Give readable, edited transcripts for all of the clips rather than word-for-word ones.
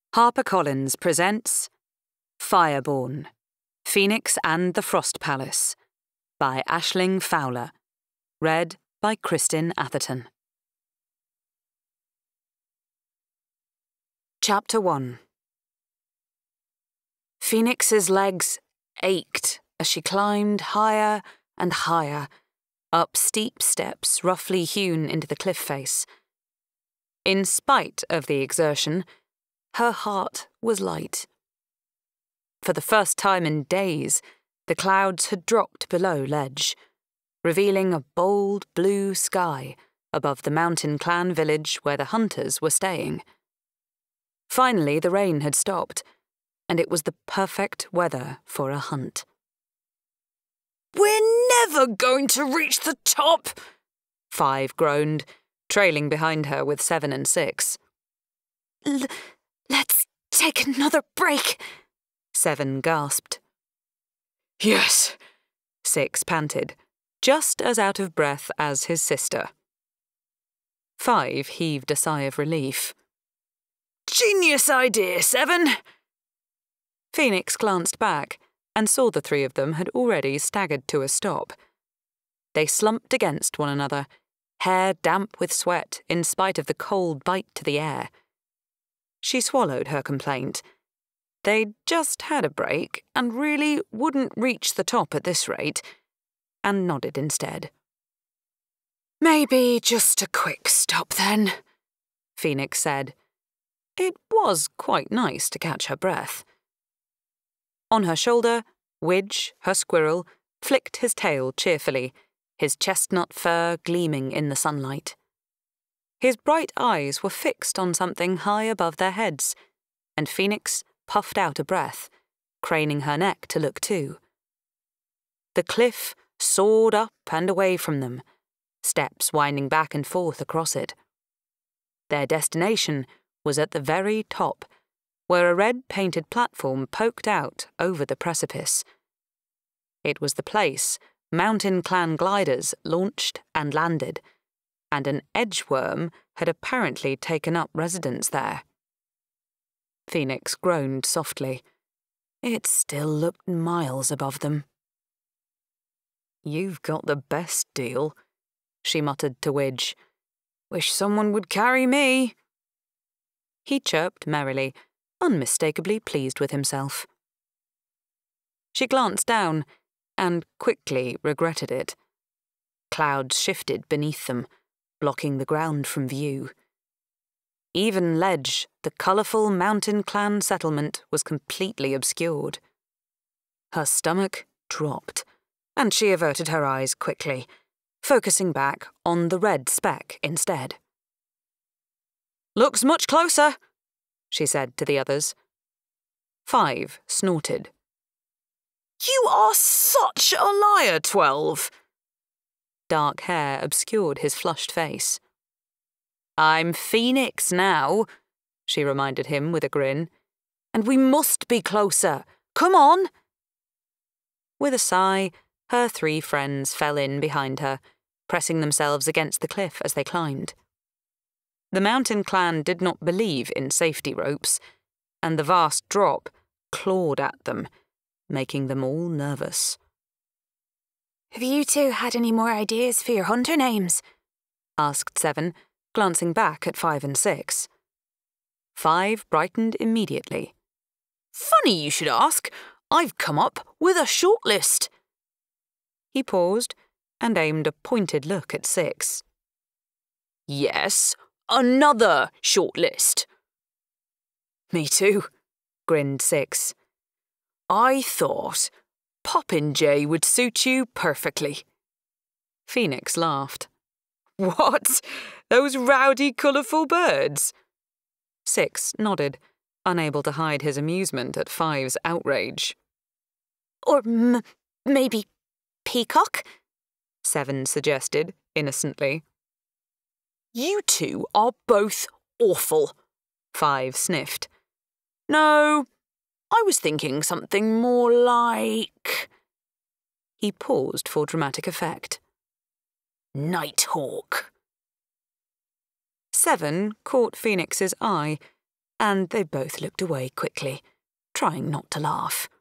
HarperCollins presents Fireborn, Phoenix and the Frost Palace by Aisling Fowler. Read by Kristin Atherton. Chapter 1. Phoenix's legs ached as she climbed higher and higher, up steep steps roughly hewn into the cliff face. In spite of the exertion, her heart was light. For the first time in days, the clouds had dropped below ledge, revealing a bold blue sky above the mountain clan village where the hunters were staying. Finally, the rain had stopped, and it was the perfect weather for a hunt. "We're never going to reach the top," 5 groaned, trailing behind her with 7 and 6. Let's take another break," 7 gasped. "Yes," 6 panted, just as out of breath as his sister. 5 heaved a sigh of relief. "Genius idea, 7. Phoenix glanced back and saw the 3 of them had already staggered to a stop. They slumped against one another, hair damp with sweat in spite of the cold bite to the air. She swallowed her complaint. They'd just had a break and really wouldn't reach the top at this rate, and nodded instead. "Maybe just a quick stop then," Phoenix said. It was quite nice to catch her breath. On her shoulder, Widge, her squirrel, flicked his tail cheerfully, his chestnut fur gleaming in the sunlight. His bright eyes were fixed on something high above their heads, and Phoenix puffed out a breath, craning her neck to look too. The cliff soared up and away from them, steps winding back and forth across it. Their destination was at the very top, where a red-painted platform poked out over the precipice. It was the place mountain clan gliders launched and landed, and an edgeworm had apparently taken up residence there. Phoenix groaned softly. It still looked miles above them. "You've got the best deal," she muttered to Widge. "Wish someone would carry me." He chirped merrily, unmistakably pleased with himself. She glanced down and quickly regretted it. Clouds shifted beneath them, blocking the ground from view. Even ledge, the colourful mountain clan settlement, was completely obscured. Her stomach dropped, and she averted her eyes quickly, focusing back on the red speck instead. "Looks much closer," she said to the others. 5 snorted. "You are such a liar, 12. Dark hair obscured his flushed face. "I'm Phoenix now," she reminded him with a grin. "And we must be closer. Come on!" With a sigh, her 3 friends fell in behind her, pressing themselves against the cliff as they climbed. The mountain clan did not believe in safety ropes, and the vast drop clawed at them, making them all nervous. "Have you 2 had any more ideas for your hunter names?" asked 7, glancing back at 5 and 6. 5 brightened immediately. "Funny you should ask. I've come up with a shortlist." He paused and aimed a pointed look at 6. "Yes, another shortlist." "Me too," grinned 6. "I thought Popinjay would suit you perfectly." Phoenix laughed. "What? Those rowdy, colourful birds?" 6 nodded, unable to hide his amusement at 5's outrage. "Or maybe peacock?" 7 suggested, innocently. "You 2 are both awful," 5 sniffed. "No, I was thinking something more like—" He paused for dramatic effect. "Nighthawk." 7 caught Phoenix's eye and they both looked away quickly, trying not to laugh.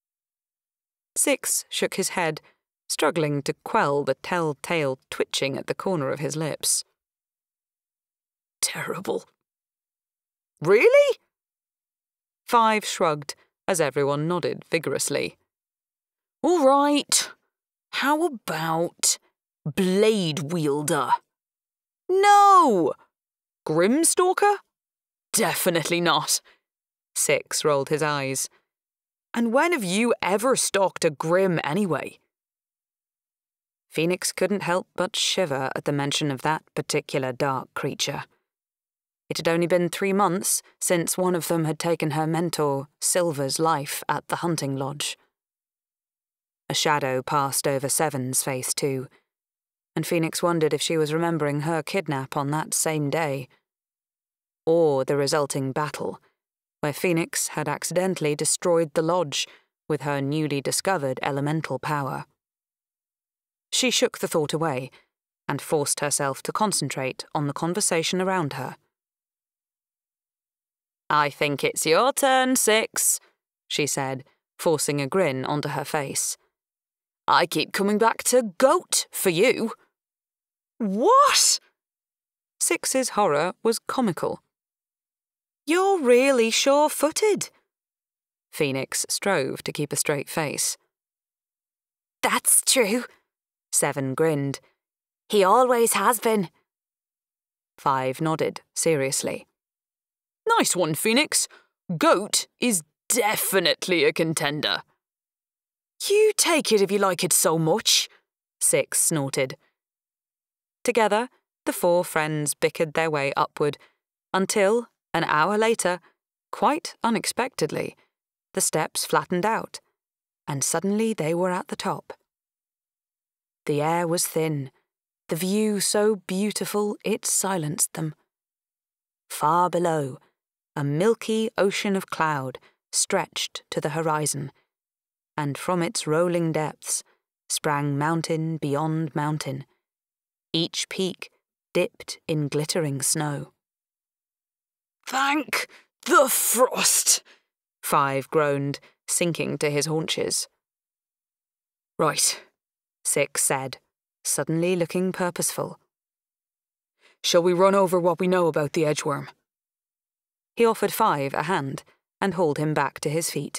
6 shook his head, struggling to quell the telltale twitching at the corner of his lips. Terrible. Really? 5 shrugged, as everyone nodded vigorously. All right. How about Blade Wielder? No! Grimstalker? Definitely not. 6 rolled his eyes. And when have you ever stalked a Grim anyway? Phoenix couldn't help but shiver at the mention of that particular dark creature. It had only been 3 months since one of them had taken her mentor, Silver's, life at the hunting lodge. A shadow passed over 7's face too, and Phoenix wondered if she was remembering her kidnap on that same day, or the resulting battle, where Phoenix had accidentally destroyed the lodge with her newly discovered elemental power. She shook the thought away and forced herself to concentrate on the conversation around her. I think it's your turn, 6, she said, forcing a grin onto her face. I keep coming back to goat for you. What? 6's horror was comical. You're really sure-footed. Phoenix strove to keep a straight face. That's true, 7 grinned. He always has been. 5 nodded seriously. Nice one, Phoenix. Goat is definitely a contender. You take it if you like it so much, 6 snorted. Together, the 4 friends bickered their way upward until, an hour later, quite unexpectedly, the steps flattened out, and suddenly they were at the top. The air was thin, the view so beautiful it silenced them. Far below, a milky ocean of cloud stretched to the horizon, and from its rolling depths sprang mountain beyond mountain, each peak dipped in glittering snow. Thank the frost, 5 groaned, sinking to his haunches. Right, 6 said, suddenly looking purposeful. Shall we run over what we know about the edgeworm? He offered 5 a hand and hauled him back to his feet.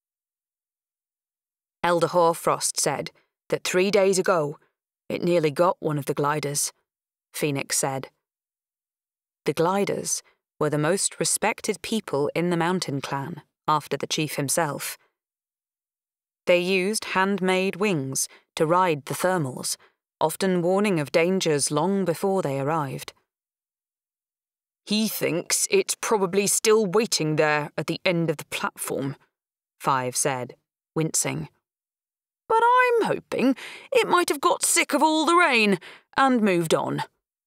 Elder Hoarfrost said that 3 days ago it nearly got one of the gliders, Phoenix said. The gliders were the most respected people in the mountain clan, after the chief himself. They used handmade wings to ride the thermals, often warning of dangers long before they arrived. He thinks it's probably still waiting there at the end of the platform, 5 said, wincing. But I'm hoping it might have got sick of all the rain and moved on.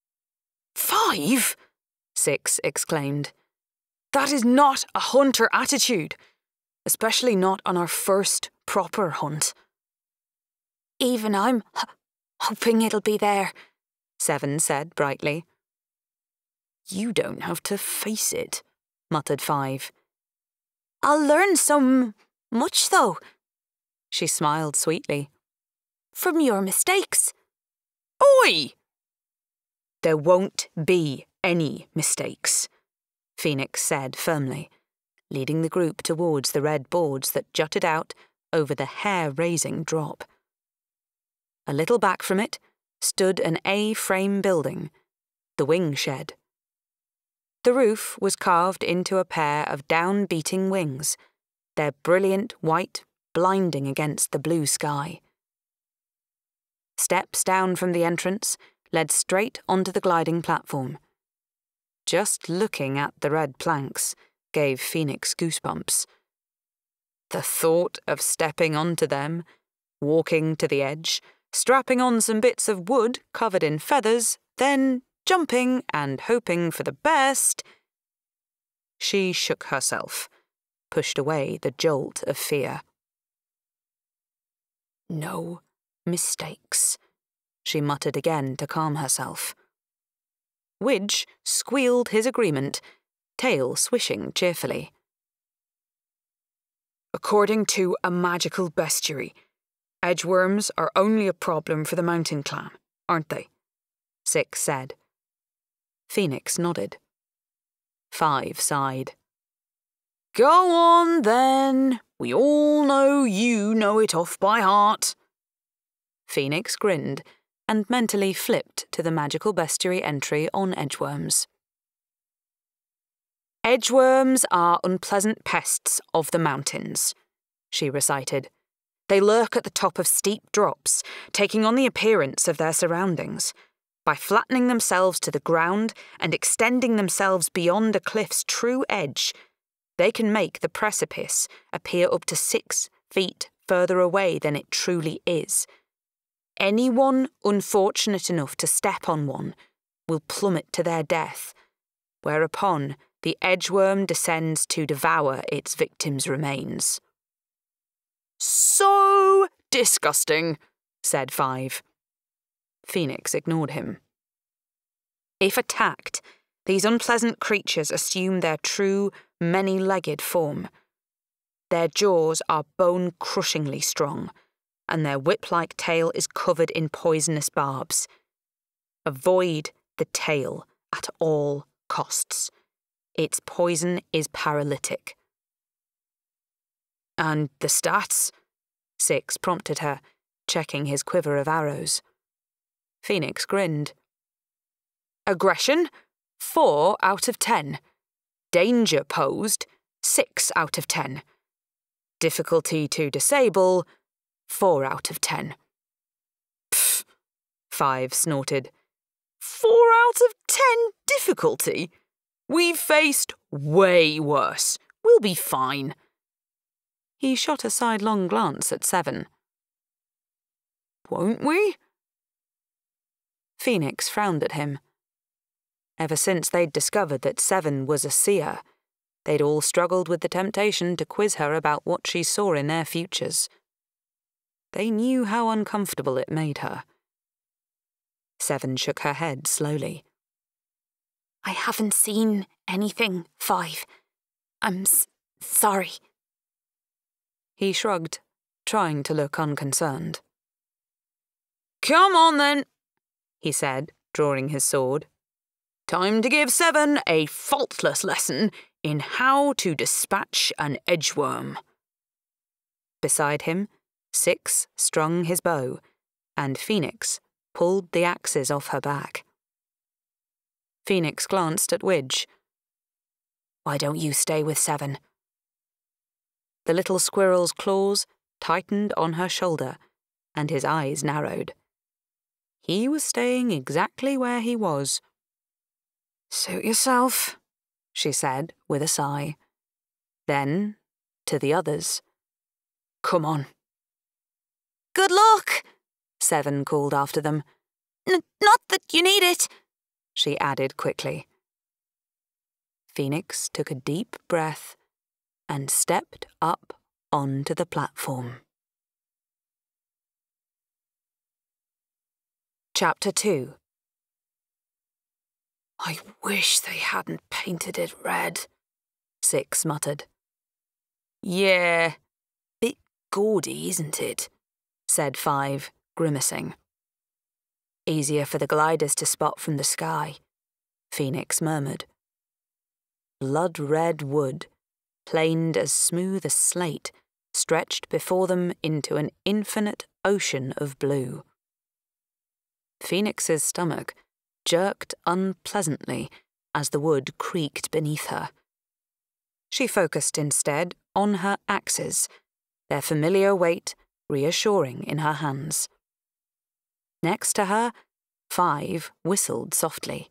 5? 6 exclaimed. That is not a hunter attitude, especially not on our first proper hunt. Even I'm hoping it'll be there, 7 said brightly. You don't have to face it, muttered 5. I'll learn so much, though. She smiled sweetly. From your mistakes. Oi! There won't be any mistakes, Phoenix said firmly, leading the group towards the red boards that jutted out over the hair-raising drop. A little back from it stood an A-frame building, the wing shed. The roof was carved into a pair of down-beating wings, their brilliant white blinding against the blue sky. Steps down from the entrance led straight onto the gliding platform. Just looking at the red planks gave Phoenix goosebumps. The thought of stepping onto them, walking to the edge, strapping on some bits of wood covered in feathers, then jumping and hoping for the best. She shook herself, pushed away the jolt of fear. No mistakes, she muttered again to calm herself. Widge squealed his agreement, tail swishing cheerfully. According to a magical bestiary, edgeworms are only a problem for the mountain clan, aren't they? 6 said. Phoenix nodded. 5 sighed. Go on, then. We all know you know it off by heart. Phoenix grinned and mentally flipped to the magical bestiary entry on edgeworms. Edgeworms are unpleasant pests of the mountains, she recited. They lurk at the top of steep drops, taking on the appearance of their surroundings. By flattening themselves to the ground and extending themselves beyond a cliff's true edge, they can make the precipice appear up to 6 feet further away than it truly is. Anyone unfortunate enough to step on one will plummet to their death, whereupon the edgeworm descends to devour its victim's remains. So disgusting, said 5. Phoenix ignored him. If attacked, these unpleasant creatures assume their true, many-legged form. Their jaws are bone-crushingly strong, and their whip-like tail is covered in poisonous barbs. Avoid the tail at all costs. Its poison is paralytic. And the stats? 6 prompted her, checking his quiver of arrows. Phoenix grinned. Aggression, 4 out of 10. Danger posed, 6 out of 10. Difficulty to disable, 4 out of 10. Pfft, 5 snorted. 4 out of 10 difficulty? We've faced way worse. We'll be fine. He shot a sidelong glance at 7. Won't we? Phoenix frowned at him. Ever since they'd discovered that 7 was a seer, they'd all struggled with the temptation to quiz her about what she saw in their futures. They knew how uncomfortable it made her. 7 shook her head slowly. I haven't seen anything, 5. I'm sorry. He shrugged, trying to look unconcerned. Come on, then, he said, drawing his sword. Time to give 7 a faultless lesson in how to dispatch an edgeworm. Beside him, 6 strung his bow, and Phoenix pulled the axes off her back. Phoenix glanced at Widge. Why don't you stay with 7? The little squirrel's claws tightened on her shoulder, and his eyes narrowed. He was staying exactly where he was. Suit yourself, she said with a sigh. Then, to the others, come on. Good luck, 7 called after them. Not that you need it, she added quickly. Phoenix took a deep breath and stepped up onto the platform. Chapter 2. I wish they hadn't painted it red, 6 muttered. Yeah, bit gaudy, isn't it? Said 5, grimacing. Easier for the gliders to spot from the sky, Phoenix murmured. Blood-red wood, planed as smooth as slate, stretched before them into an infinite ocean of blue. Phoenix's stomach jerked unpleasantly as the wood creaked beneath her. She focused instead on her axes, their familiar weight reassuring in her hands. Next to her, 5 whistled softly.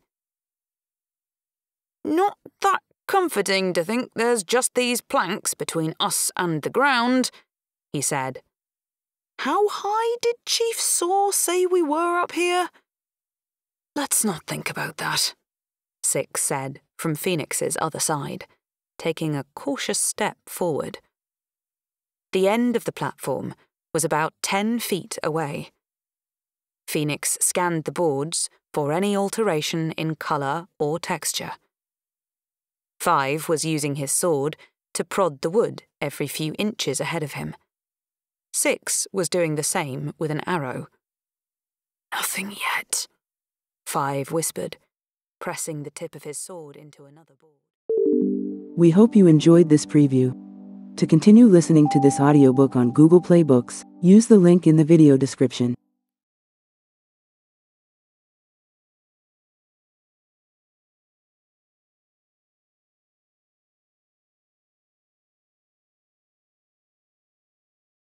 Not that comforting to think there's just these planks between us and the ground, he said. How high did Chief Saw say we were up here? Let's not think about that, 6 said from Phoenix's other side, taking a cautious step forward. The end of the platform was about 10 feet away. Phoenix scanned the boards for any alteration in colour or texture. 5 was using his sword to prod the wood every few inches ahead of him. 6 was doing the same with an arrow. Nothing yet, 5 whispered, pressing the tip of his sword into another board. We hope you enjoyed this preview. To continue listening to this audiobook on Google Play Books, use the link in the video description.